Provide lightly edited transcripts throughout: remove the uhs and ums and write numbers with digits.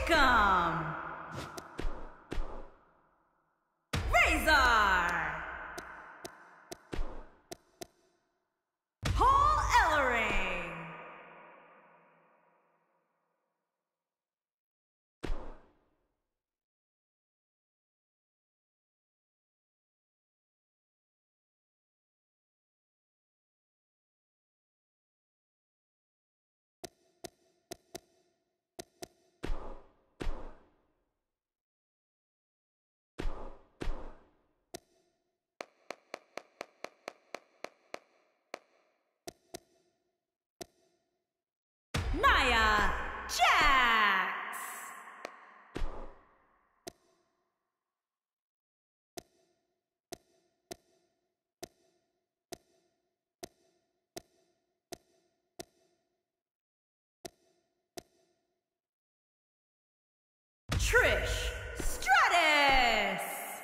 Pick 'em. Razor. Paul Ellering. Nia Jax. Trish Stratus.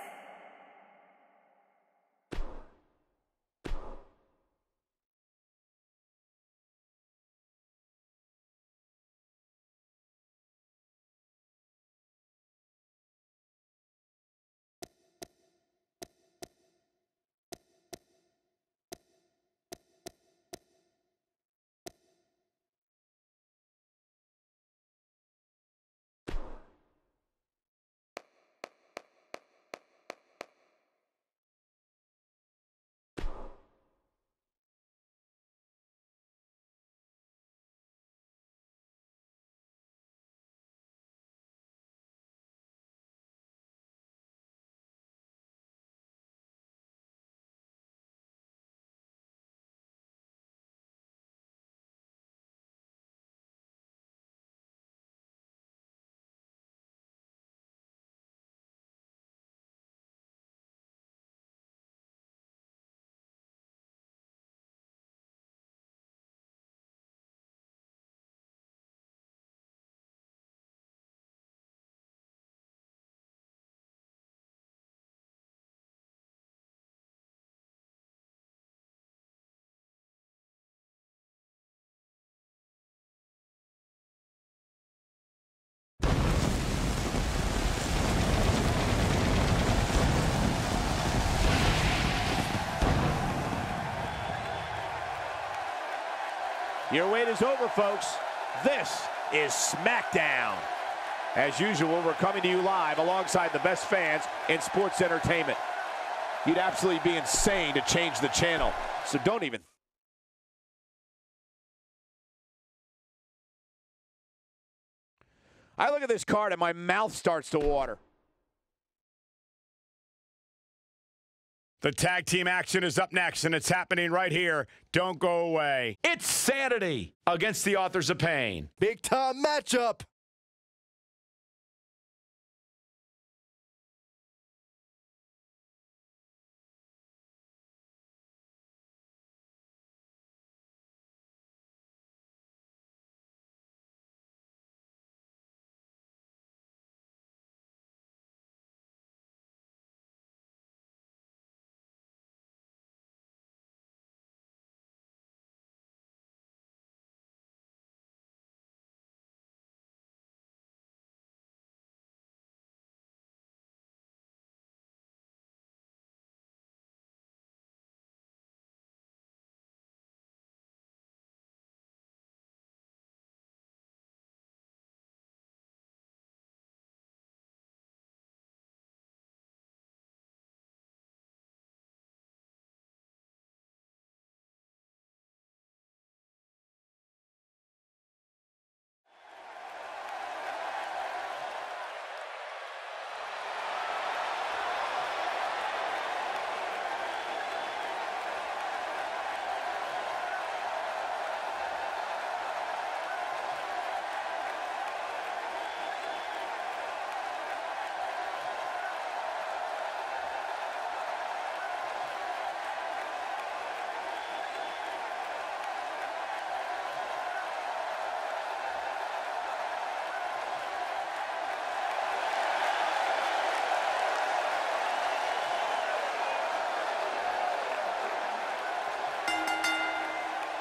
Your wait is over, folks. This is SmackDown. As usual, we're coming to you live alongside the best fans in sports entertainment. You'd absolutely be insane to change the channel, so don't even. I look at this card and my mouth starts to water. The tag team action is up next, and it's happening right here. Don't go away. It's Sanity against the Authors of Pain. Big time matchup.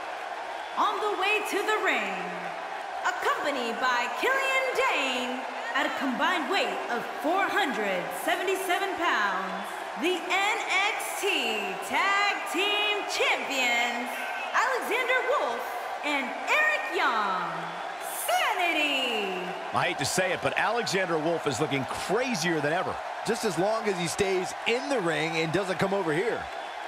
On the way to the ring, accompanied by Killian Dane combined weight of 477 pounds, the NXT Tag Team Champions, Alexander Wolf and Eric Young. Sanity! I hate to say it, but Alexander Wolf is looking crazier than ever. Just as long as he stays in the ring and doesn't come over here.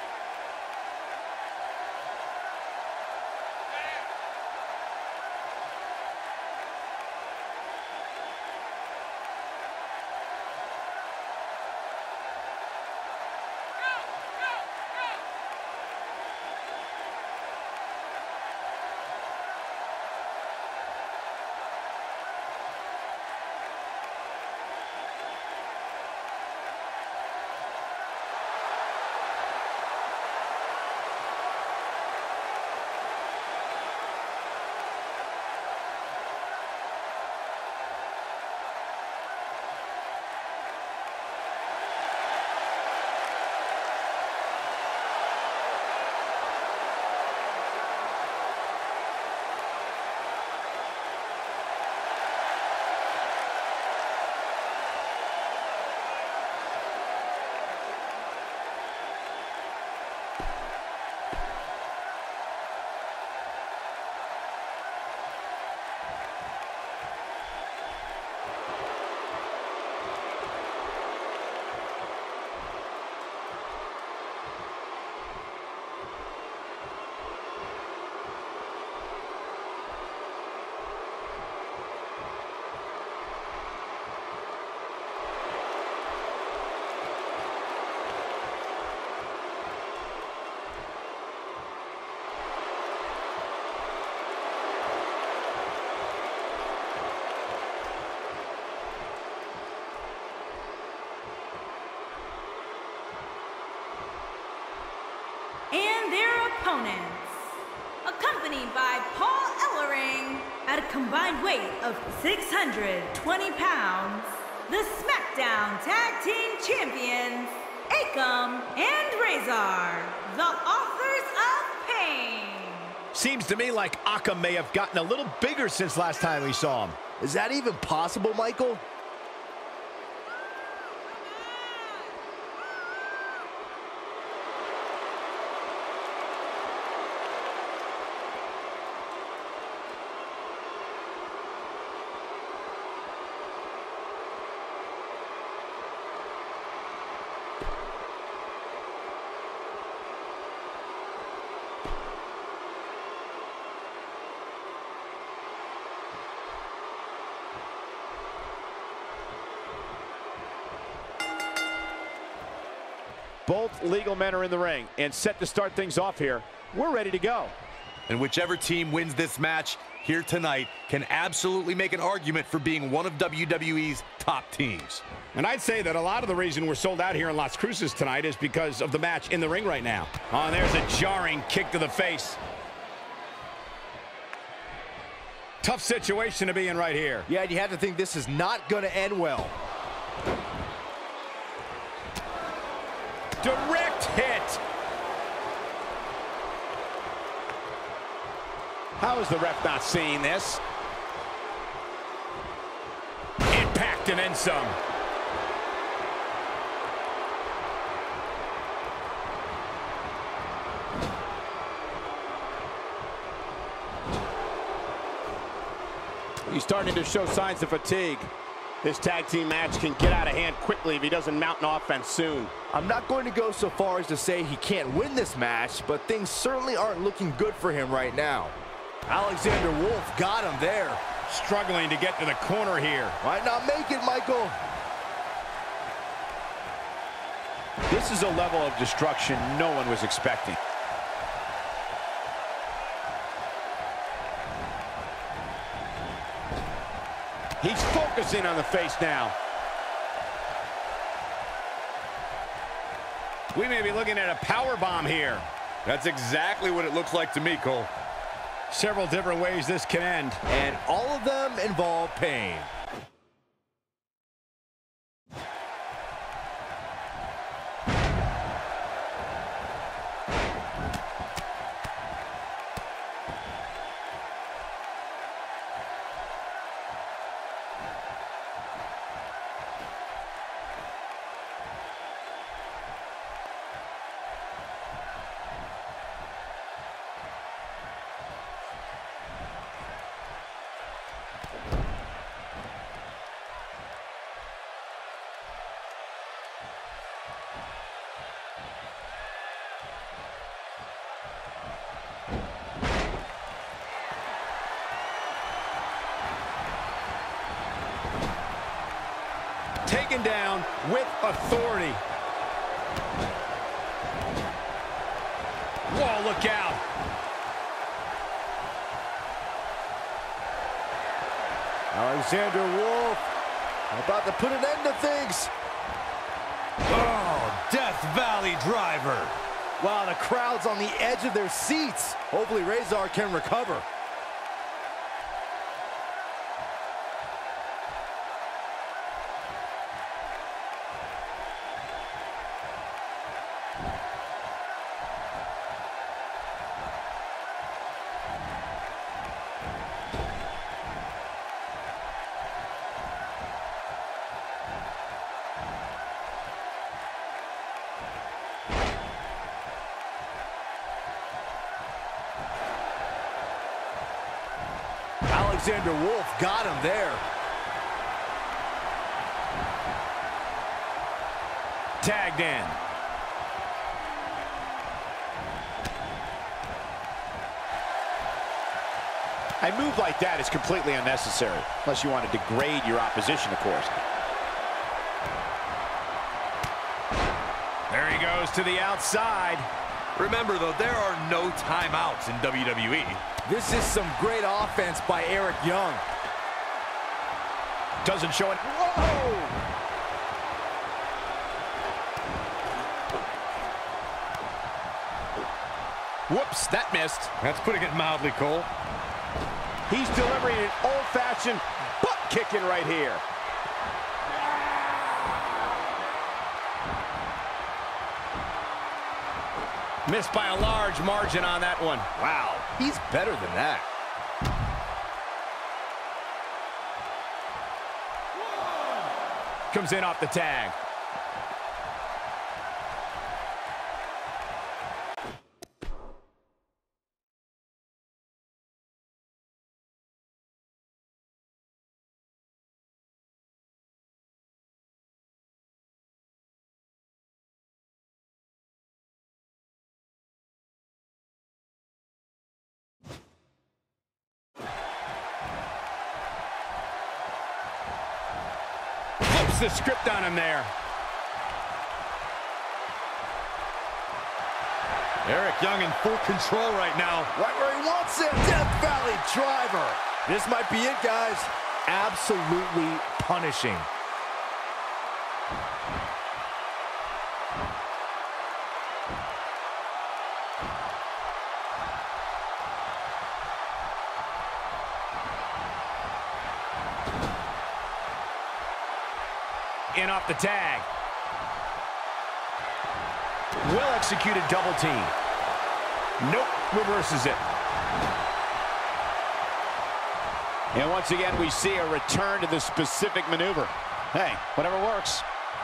And their opponents, accompanied by Paul Ellering at a combined weight of 620 pounds, the SmackDown Tag Team Champions, Akam and Razor, the authors of pain. Seems to me like Akam may have gotten a little bigger since last time we saw him. Is that even possible, Michael? Both legal men are in the ring and set to start things off here. We're ready to go. And whichever team wins this match here tonight can absolutely make an argument for being one of WWE's top teams. And I'd say that a lot of the reason we're sold out here in Las Cruces tonight is because of the match in the ring right now. Oh, and there's a jarring kick to the face. Tough situation to be in right here. Yeah, and you have to think this is not going to end well. Direct hit. How is the ref not seeing this? Impact and then some. He's starting to show signs of fatigue. This tag team match can get out of hand quickly if he doesn't mount an offense soon. I'm not going to go so far as to say he can't win this match, but things certainly aren't looking good for him right now. Alexander Wolf got him there. Struggling to get to the corner here. Might not make it, Michael. This is a level of destruction no one was expecting. He's focusing on the face now. We may be looking at a power bomb here. That's exactly what it looks like to me, Cole. Several different ways this can end. And all of them involve pain. taken down with authority. Whoa, look out. Alexander Wolf about to put an end to things. Oh, Death Valley driver. Wow, the crowd's on the edge of their seats. Hopefully Razor can recover. Alexander Wolf got him there. Tagged in. A move like that is completely unnecessary, unless you want to degrade your opposition, of course. There he goes to the outside. Remember, though, there are no timeouts in WWE. This is some great offense by Eric Young. Doesn't show it. Whoa! Whoops, that missed. That's putting it mildly, Cole. He's delivering an old-fashioned butt kicking right here. Missed by a large margin on that one. Wow, he's better than that. Comes in off the tag. Flips the script on him there. Eric Young in full control right now. Right where he wants it. Death Valley driver. This might be it, guys. Absolutely punishing. In off the tag. Well executed double team. Nope, reverses it. And once again, we see a return to the specific maneuver. Hey, whatever works.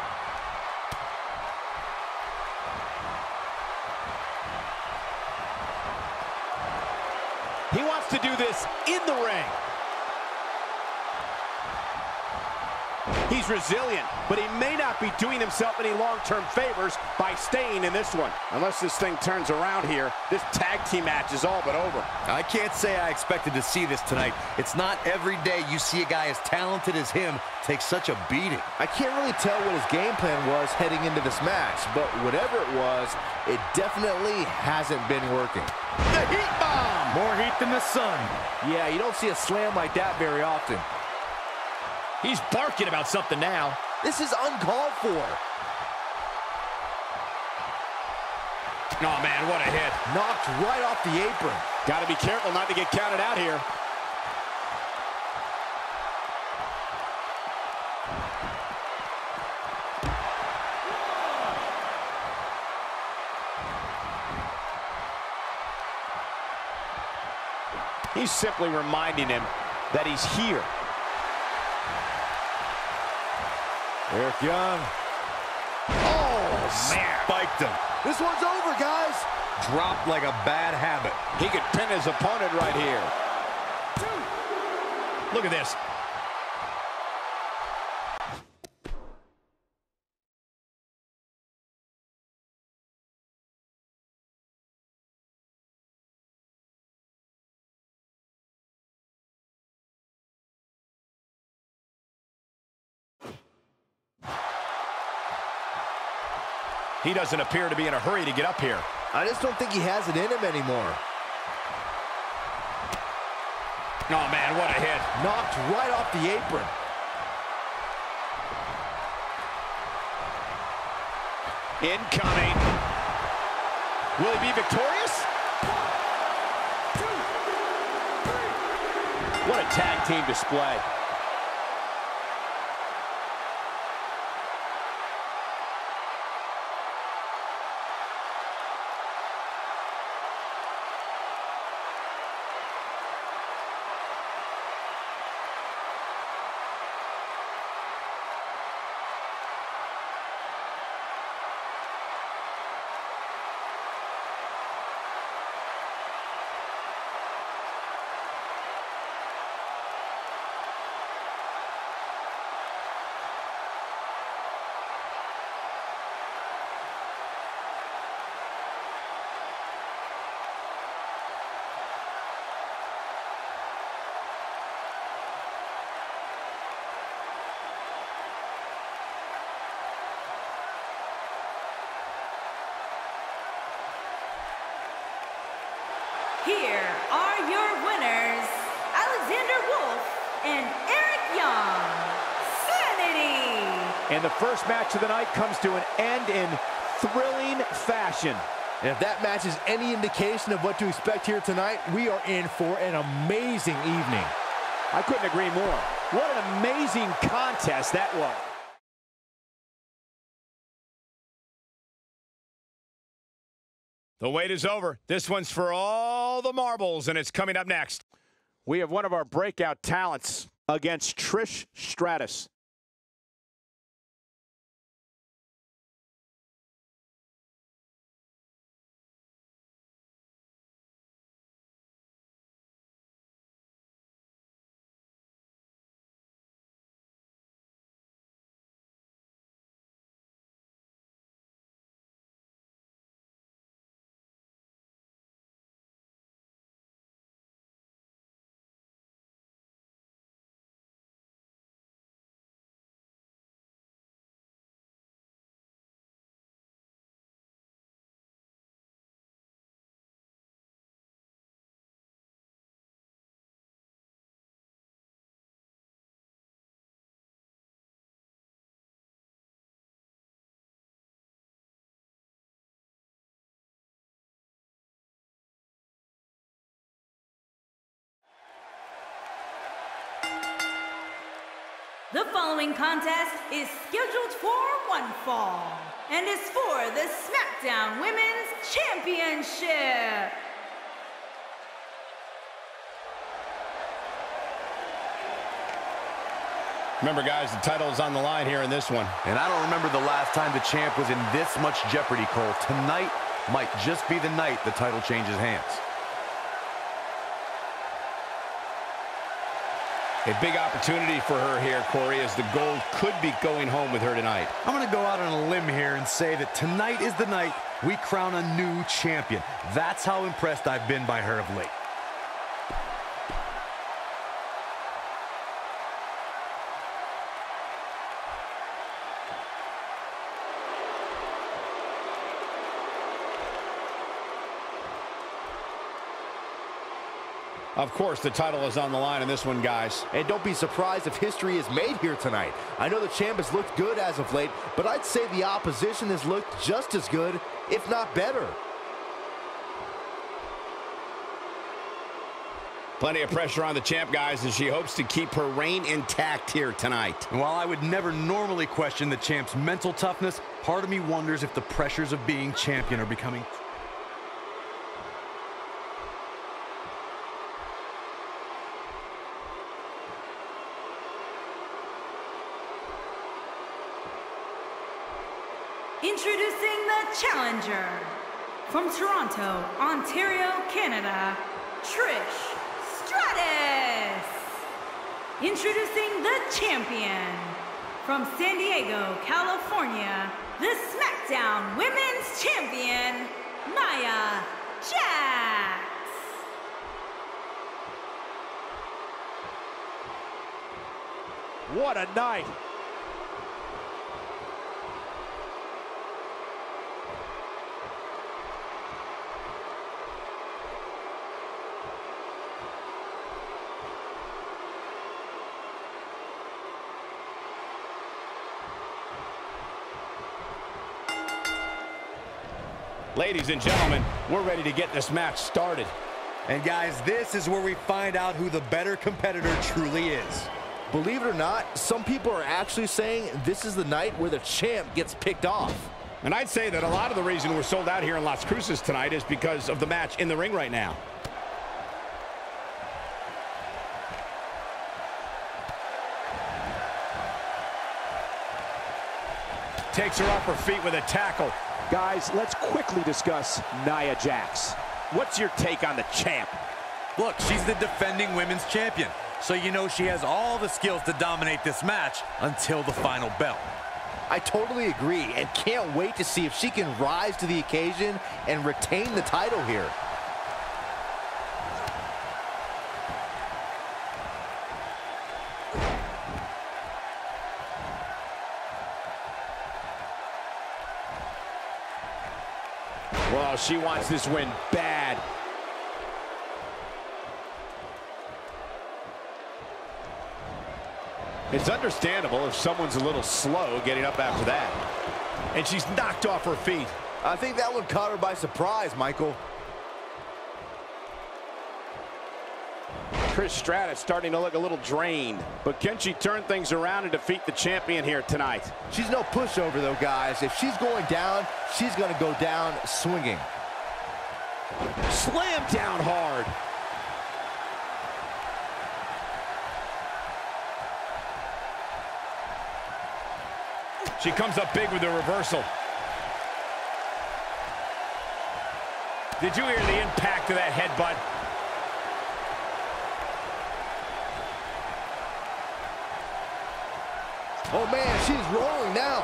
He wants to do this in the ring. He's resilient, but he may not be doing himself any long-term favors by staying in this one. Unless this thing turns around here, this tag team match is all but over. I can't say I expected to see this tonight. It's not every day you see a guy as talented as him take such a beating. I can't really tell what his game plan was heading into this match, but whatever it was, it definitely hasn't been working. The heat bomb! More heat than the sun. Yeah, you don't see a slam like that very often. He's barking about something now. This is uncalled for. Oh, man, what a hit. Knocked right off the apron. Got to be careful not to get counted out here. He's simply reminding him that he's here. Eric Young. Oh, man. Spiked him. This one's over, guys. Dropped like a bad habit. He could pin his opponent right here. Look at this. He doesn't appear to be in a hurry to get up here. I just don't think he has it in him anymore. Oh, man, what a hit. Knocked right off the apron. Incoming. Will he be victorious? What a tag team display. Here are your winners, Alexander Wolf and Eric Young. Sanity! And the first match of the night comes to an end in thrilling fashion. And if that match is any indication of what to expect here tonight, we are in for an amazing evening. I couldn't agree more. What an amazing contest that was. The wait is over. This one's for all the marbles, and it's coming up next. We have one of our breakout talents against Trish Stratus. The following contest is scheduled for one fall and is for the SmackDown Women's Championship. Remember, guys, the title is on the line here in this one. And I don't remember the last time the champ was in this much jeopardy, Cole. Tonight might just be the night the title changes hands. A big opportunity for her here, Corey, as the gold could be going home with her tonight. I'm going to go out on a limb here and say that tonight is the night we crown a new champion. That's how impressed I've been by her of late. Of course, the title is on the line in this one, guys. And don't be surprised if history is made here tonight. I know the champ has looked good as of late, but I'd say the opposition has looked just as good, if not better. Plenty of pressure on the champ, guys, and she hopes to keep her reign intact here tonight. And while I would never normally question the champ's mental toughness, part of me wonders if the pressures of being champion are becoming... Introducing the challenger, from Toronto, Ontario, Canada, Trish Stratus. Introducing the champion, from San Diego, California, the SmackDown Women's Champion, Nia Jax. What a night. Ladies and gentlemen, we're ready to get this match started. And guys, this is where we find out who the better competitor truly is. Believe it or not, some people are actually saying this is the night where the champ gets picked off. And I'd say that a lot of the reason we're sold out here in Las Cruces tonight is because of the match in the ring right now. Takes her off her feet with a tackle. Guys, let's quickly discuss Nia Jax. What's your take on the champ? Look, she's the defending women's champion, so you know she has all the skills to dominate this match until the final bell. I totally agree and can't wait to see if she can rise to the occasion and retain the title here. Well, she wants this win bad. It's understandable if someone's a little slow getting up after that. And she's knocked off her feet. I think that one caught her by surprise, Michael. Trish Stratus starting to look a little drained. But can she turn things around and defeat the champion here tonight? She's no pushover, though, guys. If she's going down, she's going to go down swinging. Slam down hard. She comes up big with the reversal. Did you hear the impact of that headbutt? Oh, man, she's rolling now.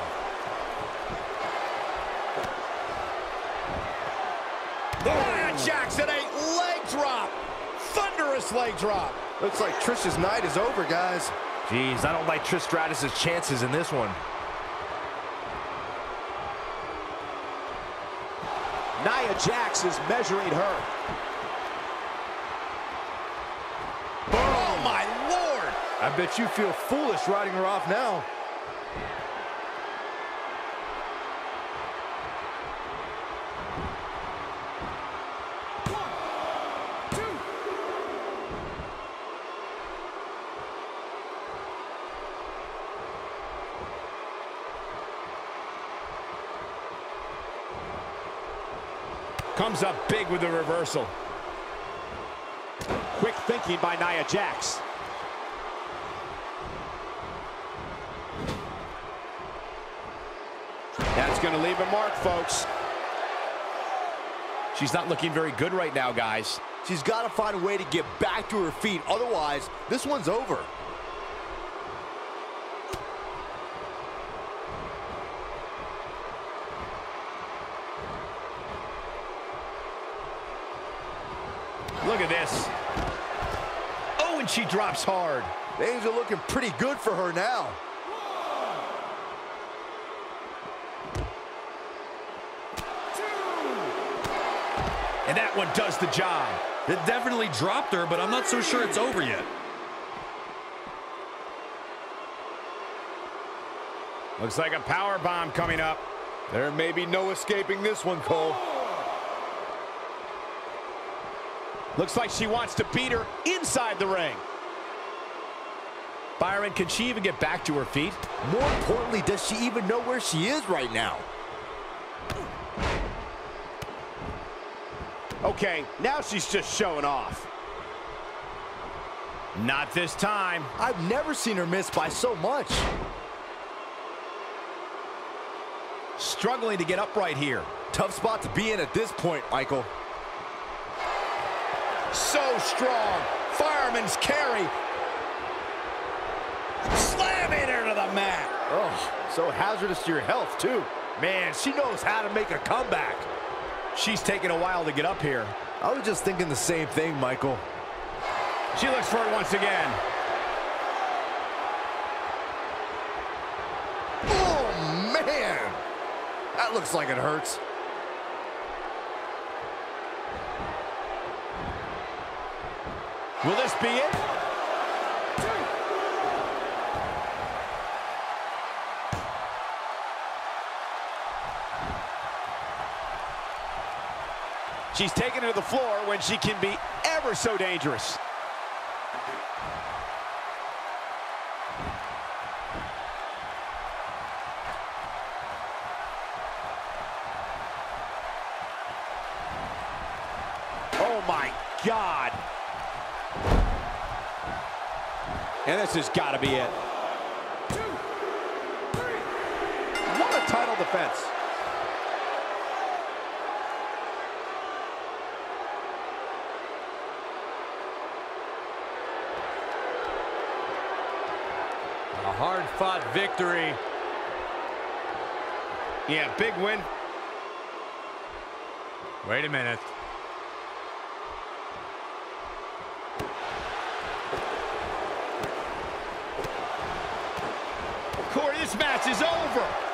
Nia Jax, a leg drop. Thunderous leg drop. Looks like Trish's night is over, guys. Jeez, I don't like Trish Stratus' chances in this one. Nia Jax is measuring her. Oh, my Lord. I bet you feel foolish riding her off now. Comes up big with the reversal. Quick thinking by Nia Jax. That's going to leave a mark, folks. She's not looking very good right now, guys. She's got to find a way to get back to her feet. Otherwise, this one's over. Look at this. Oh, and she drops hard. Things are looking pretty good for her now. And that one does the job. It definitely dropped her, but I'm not so sure it's over yet. Looks like a power bomb coming up. There may be no escaping this one, Cole. Looks like she wants to beat her inside the ring. Byron, can she even get back to her feet? More importantly, does she even know where she is right now? Okay, now she's just showing off. Not this time. I've never seen her miss by so much. Struggling to get upright here. Tough spot to be in at this point, Michael. So strong. Fireman's carry. Slamming her to the mat. Oh, so hazardous to your health, too. Man, she knows how to make a comeback. She's taking a while to get up here. I was just thinking the same thing, Michael. She looks for it once again. Oh, man. That looks like it hurts. Will this be it? She's taken it to the floor when she can be ever so dangerous. Oh my God. And this has got to be it. 2, 3. What a title defense. A hard-fought victory. Yeah, big win. Wait a minute. Corey, this match is over.